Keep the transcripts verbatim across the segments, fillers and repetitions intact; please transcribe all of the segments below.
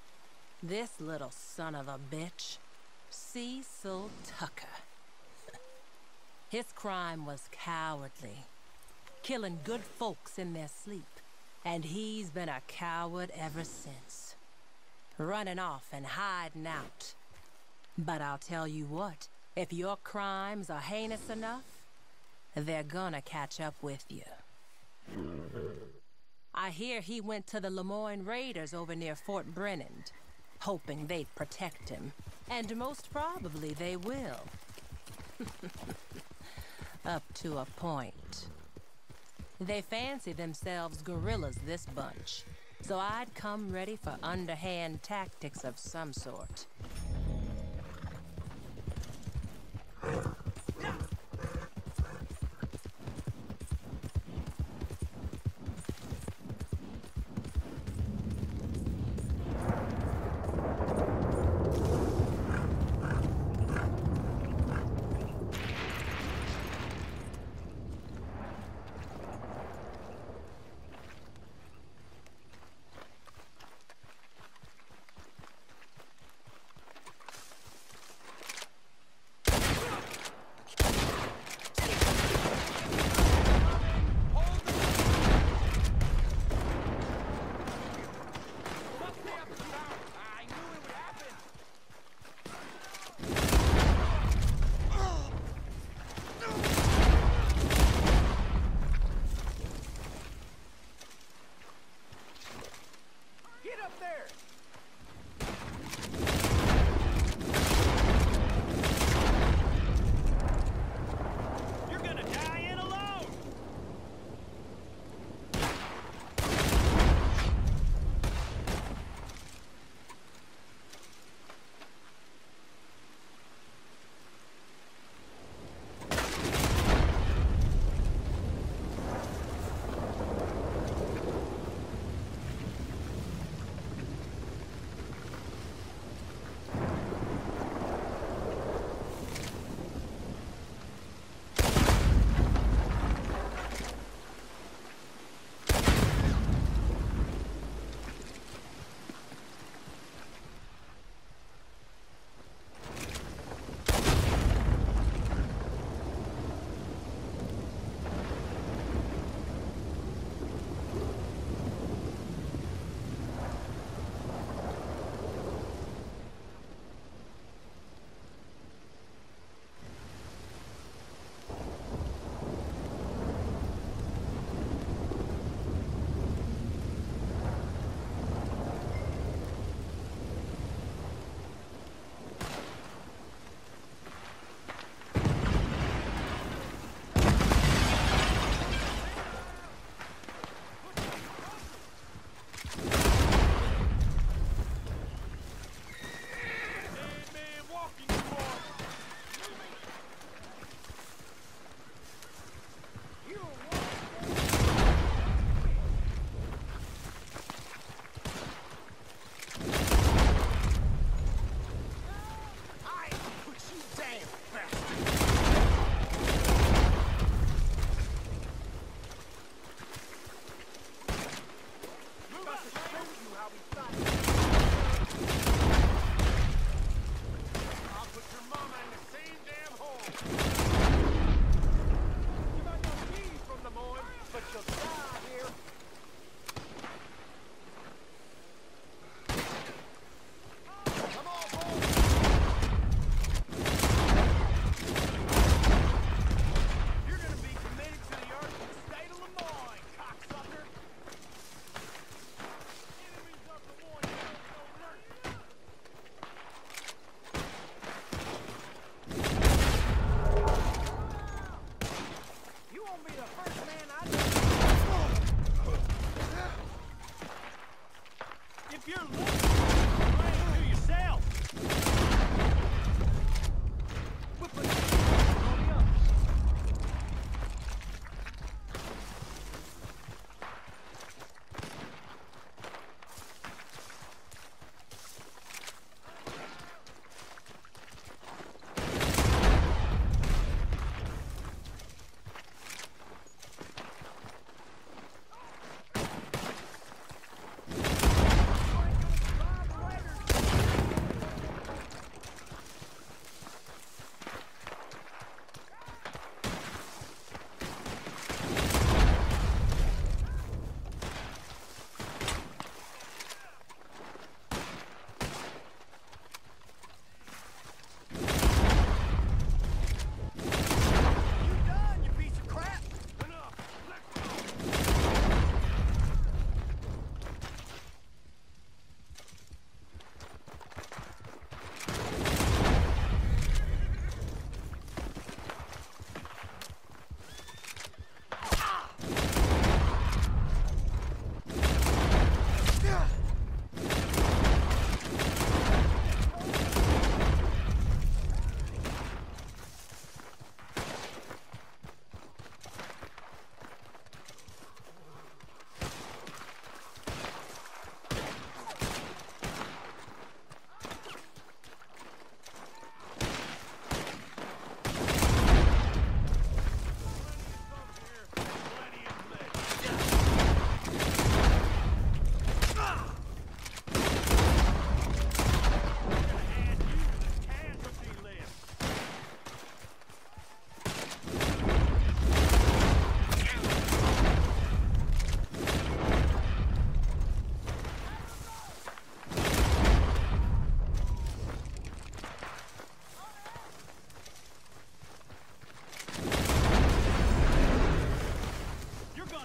This little son of a bitch, Cecil Tucker. His crime was cowardly, killing good folks in their sleep. And he's been a coward ever since. Running off and hiding out. But I'll tell you what, if your crimes are heinous enough, they're gonna catch up with you. I hear he went to the Lemoyne Raiders over near Fort Brennan, hoping they'd protect him. And most probably they will. Up to a point. They fancy themselves guerrillas, this bunch. So I'd come ready for underhand tactics of some sort.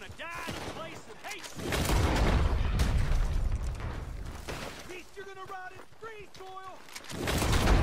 gonna die in a place that hates you! Beast, you're gonna rot in free soil!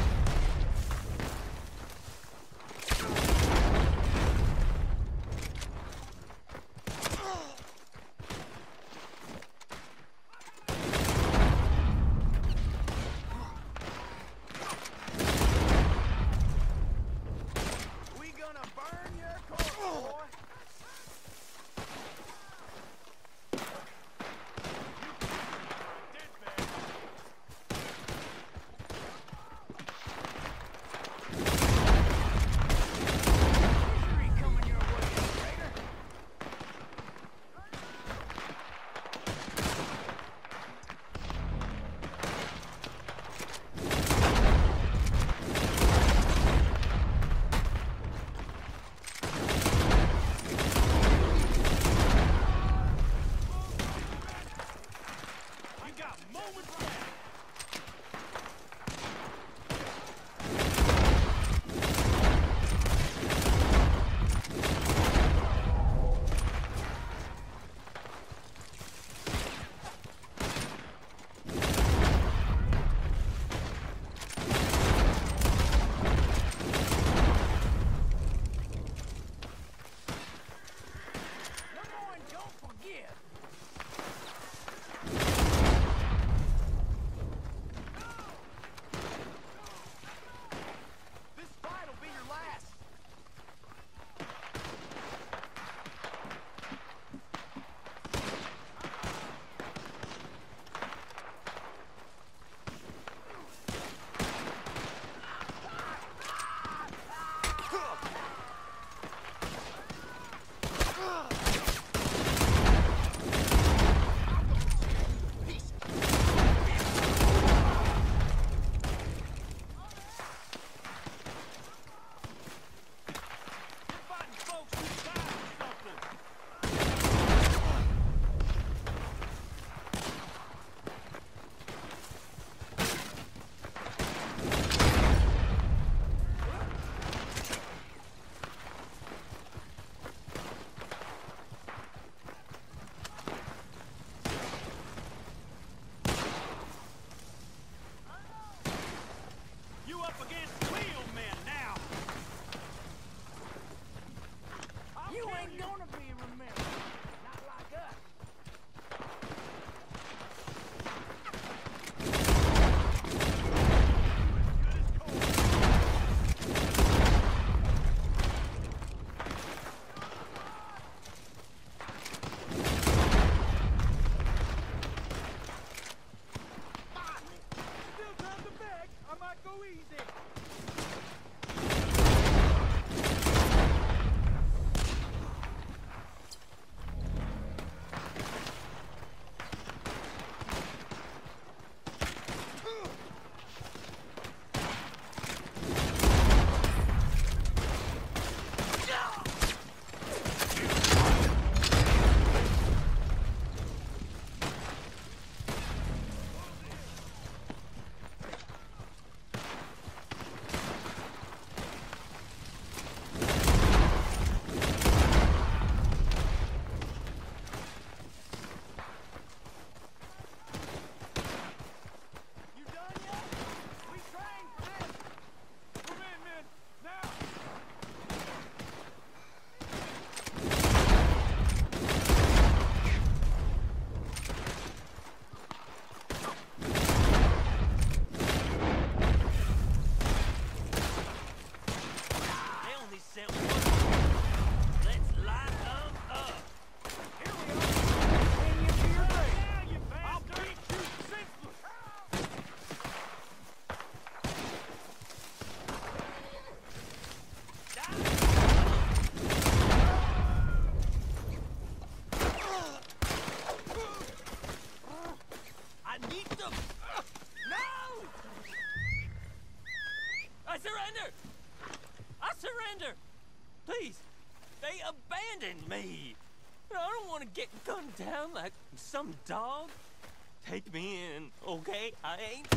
Please, they abandoned me. I don't want to get gunned down like some dog. Take me in, okay? I ain't...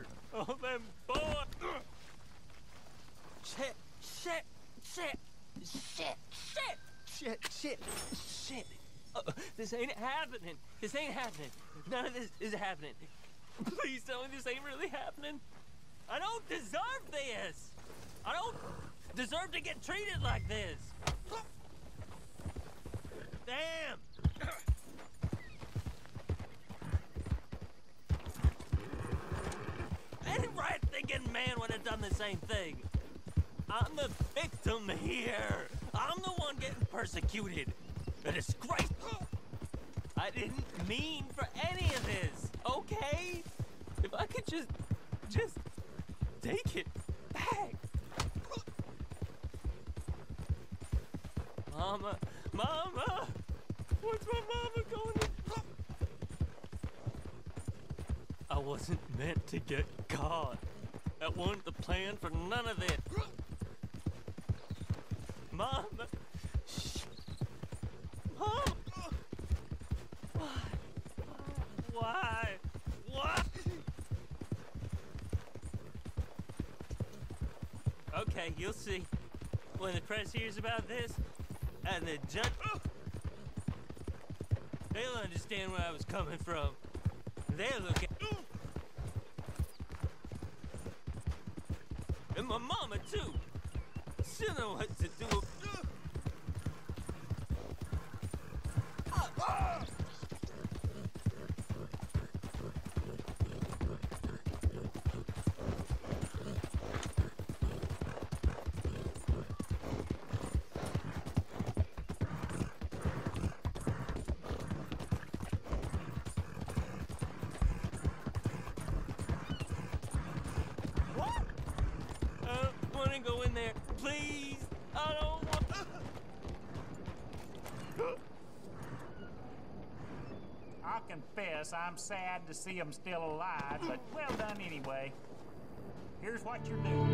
scared. Oh, them boy. Shit, shit, shit, shit, shit, shit, shit, shit. Uh, this ain't happening. This ain't happening. None of this is happening. Please tell me this ain't really happening. I don't deserve this. I don't deserve to get treated like this. Damn. Any right-thinking man would have done the same thing. I'm the victim here. I'm the one getting persecuted. A disgrace. I didn't mean for any of this, okay? If I could just, just take it back. Mama, Mama, what's my mama going to do? I wasn't meant to get caught. That wasn't the plan for none of this. Mama, shh. Mom. Why? Why? Why? Okay, you'll see. When the press hears about this, and the judge... They'll understand where I was coming from. They'll look at... And my mama, too. She'll know what to do. Go in there, please. I don't want. I'll confess I'm sad to see them still alive, but well done anyway. Here's what you're doing.